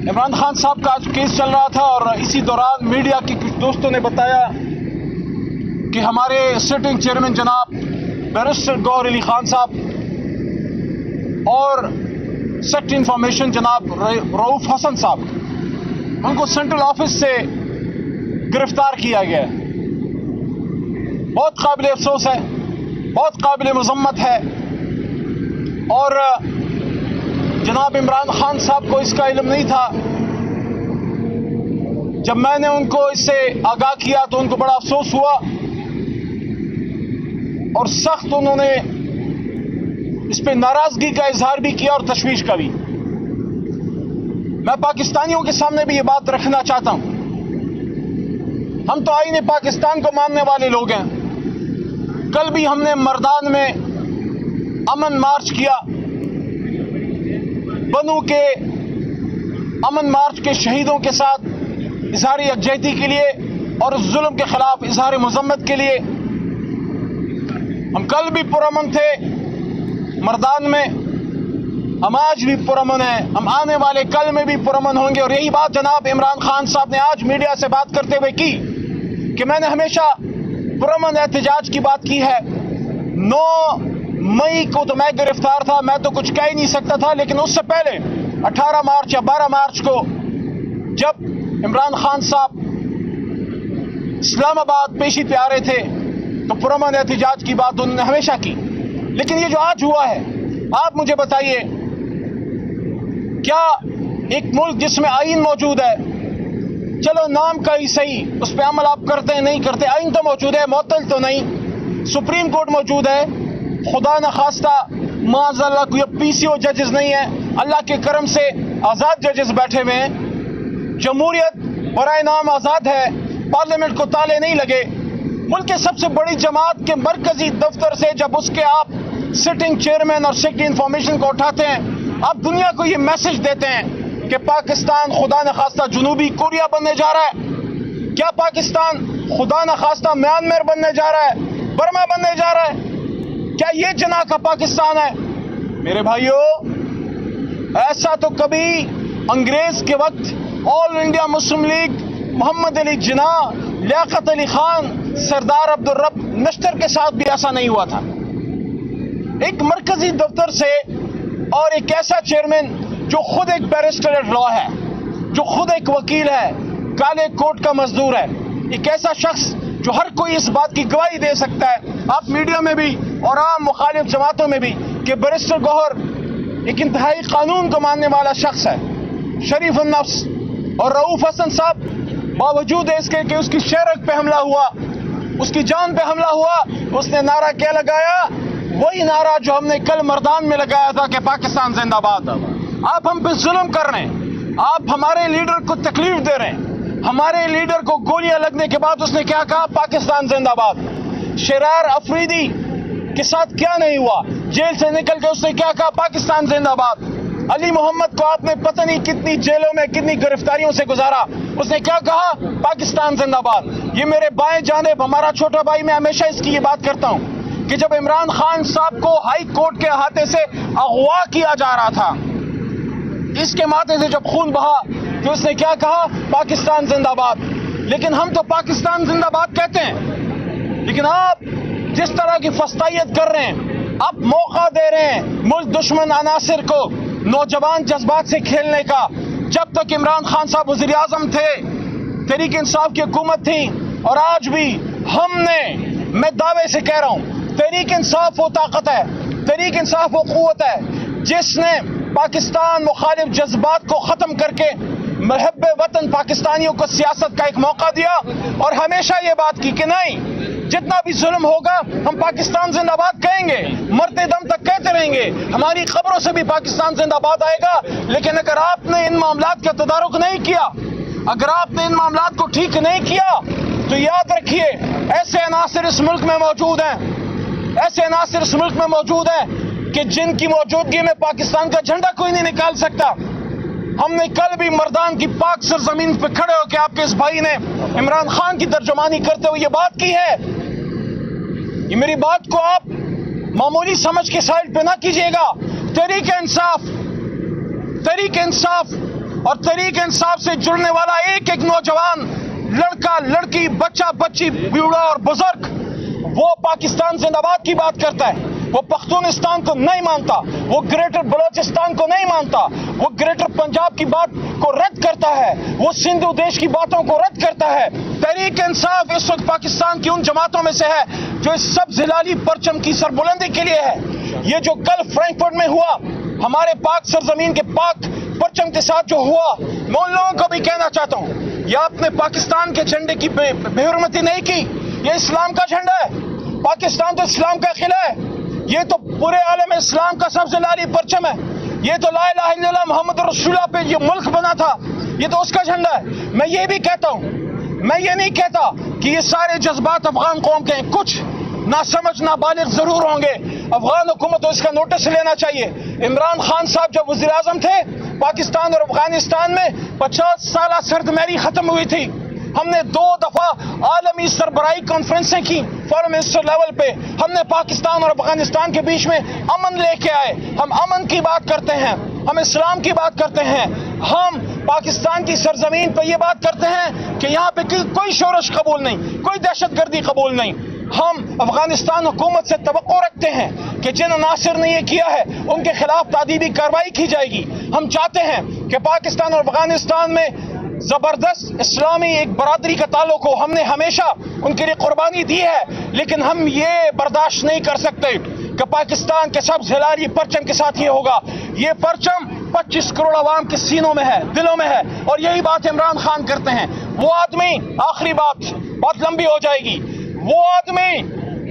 عمران خان صاحب کا آج کیس چل رہا تھا اور اسی دوران میڈیا کے کچھ دوستوں نے بتایا کہ ہمارے سٹنگ چیئرمین جناب بیرسٹر گوہر علی خان صاحب اور سیکٹری انفارمیشن جناب رؤوف حسن صاحب ان کو سینٹرل آفس سے گرفتار کیا گیا ہے. بہت قابل افسوس ہے, بہت قابل مذمت ہے, اور جناب عمران خان صاحب کو اس کا علم نہیں تھا. جب میں نے ان کو اس سے آگاہ کیا تو ان کو بڑا افسوس ہوا اور سخت انہوں نے اس پہ ناراضگی کا اظہار بھی کیا اور تشویش کا بھی. میں پاکستانیوں کے سامنے بھی یہ بات رکھنا چاہتا ہوں, ہم تو آئین پاکستان کو ماننے والے لوگ ہیں. کل بھی ہم نے مردان میں امن مارچ کیا, بنو کے امن مارچ کے شہیدوں کے ساتھ اظہار یکجہتی کے لیے اور اس ظلم کے خلاف اظہار مذمت کے لیے. ہم کل بھی پرامن تھے مردان میں, ہم آج بھی پرامن ہیں, ہم آنے والے کل میں بھی پرامن ہوں گے. اور یہی بات جناب عمران خان صاحب نے آج میڈیا سے بات کرتے ہوئے کی کہ میں نے ہمیشہ پرامن احتجاج کی بات کی ہے. 9 مئی کو تو میں گرفتار تھا, میں تو کچھ کہہ ہی نہیں سکتا تھا, لیکن اس سے پہلے 18 مارچ یا 12 مارچ کو جب عمران خان صاحب اسلام آباد پیشی پہ آ رہے تھے تو پرامن احتجاج کی بات انہوں نے ہمیشہ کی. لیکن یہ جو آج ہوا ہے, آپ مجھے بتائیے, کیا ایک ملک جس میں آئین موجود ہے, چلو نام کا ہی صحیح, اس پہ عمل آپ کرتے ہیں نہیں کرتے, آئین تو موجود ہے, معطل تو نہیں, سپریم کورٹ موجود ہے, خدا نخواستہ معاذ اللہ کوئی پی سی او ججز نہیں ہے, اللہ کے کرم سے آزاد ججز بیٹھے ہوئے ہیں, جمہوریت برائے نام آزاد ہے, پارلیمنٹ کو تالے نہیں لگے. ملک کے سب سے بڑی جماعت کے مرکزی دفتر سے جب اس کے آپ سٹنگ چیئرمین اور سیکٹری انفارمیشن کو اٹھاتے ہیں, آپ دنیا کو یہ میسج دیتے ہیں کہ پاکستان خدا نخواستہ جنوبی کوریا بننے جا رہا ہے. کیا پاکستان خدا نخواستہ میانمار بننے جا رہا ہے, برما بننے جا رہا ہے؟ کیا یہ جناح کا پاکستان ہے؟ میرے بھائیو, ایسا تو کبھی انگریز کے وقت All India Muslim League Muhammad Ali Jinnah, Liaquat Ali Khan, Sardar Abdur Rab نشتر کے ساتھ بھی ایسا نہیں ہوا تھا. ایک مرکزی دفتر سے اور ایک ایسا چیئرمین جو خود ایک بیرسٹر ایٹ لا ہے, جو خود ایک وکیل ہے, کالے کوٹ کا مزدور ہے, ایک ایسا شخص جو ہر کوئی اس بات کی گواہی دے سکتا ہے, آپ میڈیا میں بھی اور عام مخالف جماعتوں میں بھی, کہ بیرسٹر گوہر ایک انتہائی قانون کو ماننے والا شخص ہے, شریف النفس. اور رؤوف حسن صاحب باوجود اس کے کہ اس کی شہرت پہ حملہ ہوا, اس کی جان پہ حملہ ہوا, اس نے نعرہ کیا لگایا؟ وہی نعرہ جو ہم نے کل مردان میں لگایا تھا کہ پاکستان زندہ باد. آپ ہم پہ ظلم کر رہے ہیں, آپ ہمارے لیڈر کو تکلیف دے رہے ہیں. ہمارے لیڈر کو گولیاں لگنے کے بعد اس نے کیا کہا؟ پاکستان زندہ باد. شرار افریدی کے ساتھ کیا نہیں ہوا, جیل سے نکل کے اس نے کیا کہا؟ پاکستان زندہ باد. علی محمد کو آپ نے پتہ نہیں کتنی جیلوں میں کتنی گرفتاریوں سے گزارا, اس نے کیا کہا؟ پاکستان زندہ باد. یہ میرے بائیں جانب ہمارا چھوٹا بھائی, میں ہمیشہ اس کی یہ بات کرتا ہوں کہ جب عمران خان صاحب کو ہائی کورٹ کے احاطے سے اغوا کیا جا رہا تھا, اس کے ماتھے سے جب خون بہا تو اس نے کیا کہا؟ پاکستان زندہ باد. لیکن ہم تو پاکستان زندہ باد کہتے ہیں, لیکن آپ جس طرح کی فسطائیت کر رہے ہیں, آپ موقع دے رہے ہیں ملک دشمن عناصر کو نوجوان جذبات سے کھیلنے کا. جب تک عمران خان صاحب وزیر اعظم تھے, تحریک انصاف کی حکومت تھی, اور آج بھی ہم نے, میں دعوے سے کہہ رہا ہوں, تحریک انصاف وہ طاقت ہے, تحریک انصاف وہ قوت ہے جس نے پاکستان مخالف جذبات کو ختم کر کے محب وطن پاکستانیوں کو سیاست کا ایک موقع دیا, اور ہمیشہ یہ بات کی کہ نہیں, جتنا بھی ظلم ہوگا ہم پاکستان زندہ باد کہیں گے, مرتے دم تک کہتے رہیں گے, ہماری قبروں سے بھی پاکستان زندہ باد آئے گا. لیکن اگر آپ نے ان معاملات کا تدارک نہیں کیا, اگر آپ نے ان معاملات کو ٹھیک نہیں کیا, تو یاد رکھیے ایسے عناصر اس ملک میں موجود ہیں, ایسے عناصر اس ملک میں موجود ہیں کہ جن کی موجودگی میں پاکستان کا جھنڈا کوئی نہیں نکال سکتا. ہم نے کل بھی مردان کی پاک سرزمین پہ کھڑے ہو کے آپ کے اس بھائی نے عمران خان کی ترجمانی کرتے ہوئے یہ بات کی ہے. یہ میری بات کو آپ معمولی سمجھ کے سائڈ پہ نہ کیجیے گا. تحریک انصاف اور तहरीक इंसाफ से जुड़ने वाला एक एक नौजवान, लड़का लड़की, बच्चा बच्ची, बूढ़ा और बुजुर्ग वो पाकिस्तान जिंदाबाद की बात करता है। वो पख्तूनिस्तान को नहीं मानता, वो ग्रेटर बलोचिस्तान को नहीं मानता, वो ग्रेटर पंजाब की बात को रद्द करता है, वो सिंधु देश की बातों को रद्द करता है। तहरीक इंसाफ इस वक्त पाकिस्तान की उन जमातों में से है जो इस सब जिलाली परचम की सरबुलंदी के लिए है। ये जो कल फ्रैंकफर्ट में हुआ, हमारे पाक सरजमीन के पाक परचम के साथ जो हुआ, मैं उन लोगों को भी कहना चाहता हूँ, ये आपने पाकिस्तान के झंडे की बेहुरमती नहीं की, ये इस्लाम का झंडा है। पाकिस्तान तो इस्लाम का किला है, ये तो पूरे आलम इस्लाम का सबसे लाली परचम है। ये तो ला इलाहा इल्लल्लाह मुहम्मद रसूलुल्लाह पे ये मुल्क बना था, ये तो उसका झंडा है। मैं ये भी कहता हूँ, मैं ये नहीं कहता कि ये सारे जज्बात अफगान कौम के हैं, कुछ नासमझ नाबालिग जरूर होंगे। अफगान हुकूमत को इसका नोटिस लेना चाहिए। इमरान खान साहब जब वज़ीर आज़म थे, पाकिस्तान और अफगानिस्तान में 50 साल सर्दमेरी खत्म हुई थी। हमने 2 दफा आलमी सरबराही कॉन्फ्रेंसें की फॉरेन मिनिस्टर लेवल पे। हमने पाकिस्तान और अफगानिस्तान के बीच में अमन लेके आए। हम अमन की बात करते हैं, हम इस्लाम की बात करते हैं, हम पाकिस्तान की सरजमीन पे ये बात करते हैं कि यहाँ पे कोई शोरश कबूल नहीं, कोई दहशतगर्दी कबूल नहीं। हम अफगानिस्तान हुकूमत से तवक्को रखते हैं कि जिन अनासिर ने ये किया है उनके खिलाफ तादीबी कार्रवाई की जाएगी। हम चाहते हैं कि पाकिस्तान और अफगानिस्तान में जबरदस्त इस्लामी एक बरादरी का ताल्लुक हो। हमने हमेशा उनके लिए कुर्बानी दी है, लेकिन हम ये बर्दाश्त नहीं कर सकते कि पाकिस्तान के सब जिलाली परचम के साथ ये होगा। ये परचम 25 करोड़ अवाम के सीनों में है, दिलों में है, और यही बात इमरान खान करते हैं। वो आदमी, आखिरी बात लंबी हो जाएगी, वो आदमी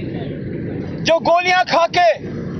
जो गोलियां खा के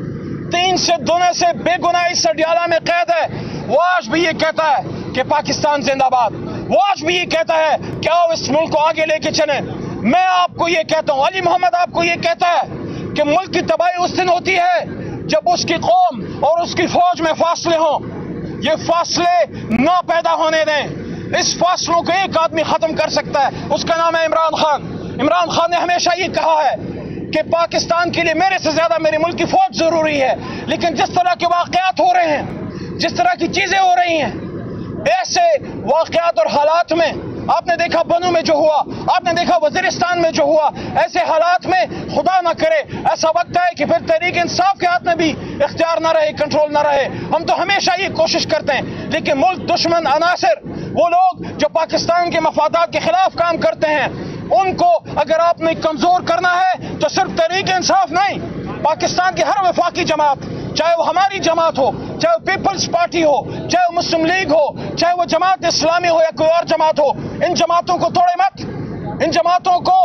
3 से दुने से बेगुनाही सडियाला में कैद है, वो आज भी ये कहता है कि पाकिस्तान जिंदाबाद। वो आज भी ये कहता है कि आओ इस मुल्क को आगे लेके चलें। मैं आपको ये कहता हूं, अली मोहम्मद आपको ये कहता है कि मुल्क की तबाही उस दिन होती है जब उसकी कौम और उसकी फौज में फासले हों। ये फासले ना पैदा होने दें। इस फासलों को एक आदमी खत्म कर सकता है, उसका नाम है इमरान खान। इमरान खान ने हमेशा ये कहा है कि पाकिस्तान के लिए मेरे से ज्यादा मेरे मुल्क की फौज जरूरी है। लेकिन जिस तरह के वाकयात हो रहे हैं, जिस तरह की चीजें हो रही हैं, ऐसे वाकयात और हालात में आपने देखा बनू में जो हुआ, आपने देखा वजीरिस्तान में जो हुआ, ऐसे हालात में खुदा ना करे ऐसा वक्त है कि फिर तहरीक इंसाफ के हाथ में भी इख्तियार ना रहे, कंट्रोल ना रहे। हम तो हमेशा ये कोशिश करते हैं, लेकिन मुल्क दुश्मन अनासिर, वो लोग जो पाकिस्तान के मफादात के खिलाफ काम करते हैं, उनको अगर आपने कमजोर करना है तो सिर्फ तहरीक इंसाफ नहीं, पाकिस्तान की हर वफाकी जमात, चाहे वो हमारी जमात हो, चाहे वो पीपल्स पार्टी हो, चाहे वो मुस्लिम लीग हो, चाहे वो जमात इस्लामी हो या कोई और जमात हो, इन जमातों को तोड़े मत। इन जमातों को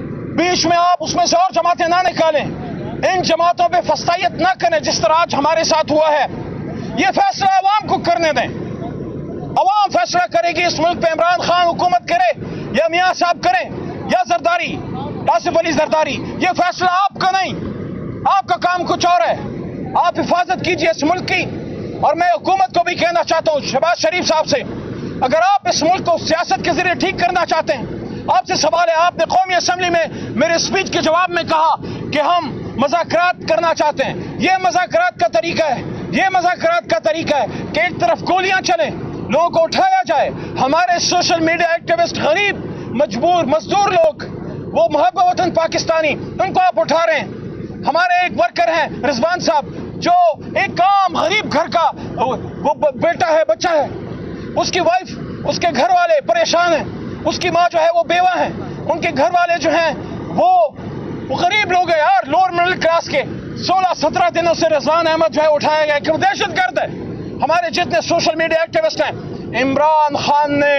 बीच में आप उसमें से और जमातें ना निकालें। इन जमातों पे फस्तायत ना करें जिस तरह आज हमारे साथ हुआ है। ये फैसला अवाम को करने दें। अवाम फैसला करेगी इस मुल्क पे इमरान खान हुकूमत करे या मियां साहब करें या जरदारी, आसिफ अली जरदारी। ये फैसला आपका नहीं, आपका काम कुछ और है। आप हिफाजत कीजिए इस मुल्क की। और मैं हुकूमत को भी कहना चाहता हूँ, शहबाज शरीफ साहब से, अगर आप इस मुल्क को सियासत के जरिए ठीक करना चाहते हैं, आपसे सवाल है। आपने कौमी असेंबली में मेरे स्पीच के जवाब में कहा कि हम मज़ाकरात करना चाहते हैं। ये मज़ाकरात का तरीका है, ये मज़ाकरात का तरीका है कि एक तरफ गोलियां चलें, लोगों को उठाया जाए। हमारे सोशल मीडिया एक्टिविस्ट, गरीब मजबूर मजदूर लोग, वो मुहब्बत वतन पाकिस्तानी, उनको आप उठा रहे हैं। हमारे एक वर्कर हैं रिजवान साहब, जो एक आम गरीब घर का वो बेटा है, बच्चा है, उसकी वाइफ, उसके घर वाले परेशान हैं, उसकी माँ जो है वो बेवा है, उनके घर वाले जो हैं वो गरीब लोग हैं यार, लोअर मिडिल क्लास के। 16-17 दिनों से रिजवान अहमद जो है उठाया गया, क्यों? दहशतगर्द है। हमारे जितने सोशल मीडिया एक्टिविस्ट हैं, इमरान खान ने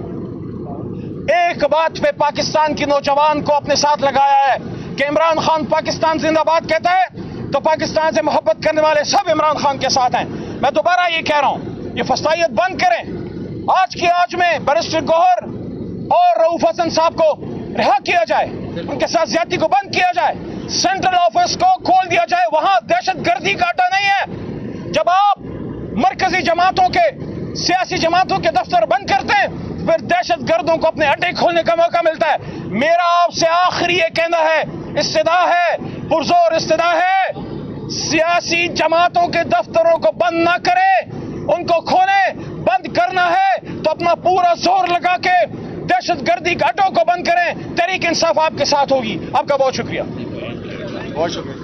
एक बात पे पाकिस्तान की नौजवान को अपने साथ लगाया है कि इमरान खान पाकिस्तान जिंदाबाद कहता है तो पाकिस्तान से मोहब्बत करने वाले सब इमरान खान के साथ हैं। मैं दोबारा ये कह रहा हूं, ये फस्तायत बंद करें। आज की आज में बैरिस्टर गौहर और रऊफ हसन साहब को रिहा किया जाए, उनके साथ ज्यादती को बंद किया जाए, सेंट्रल ऑफिस को खोल दिया जाए। वहां दहशतगर्दी का अड्डा नहीं है। जब आप मरकजी जमातों के, सियासी जमातों के दफ्तर बंद करते हैं, फिर दहशतगर्दों को अपने अड्डे खोलने का मौका मिलता है। मेरा आपसे आखिरी ये कहना है, इस्तदा है, पुरजोर इस्तदा है, सियासी जमातों के दफ्तरों को बंद ना करे, ان کو کھولیں. بند کرنا ہے تو اپنا پورا زور لگا کے دہشت گردی کے اڈوں کو بند کریں. تحریک انصاف آپ کے ساتھ ہوگی. آپ کا بہت شکریہ. بہت شکریہ.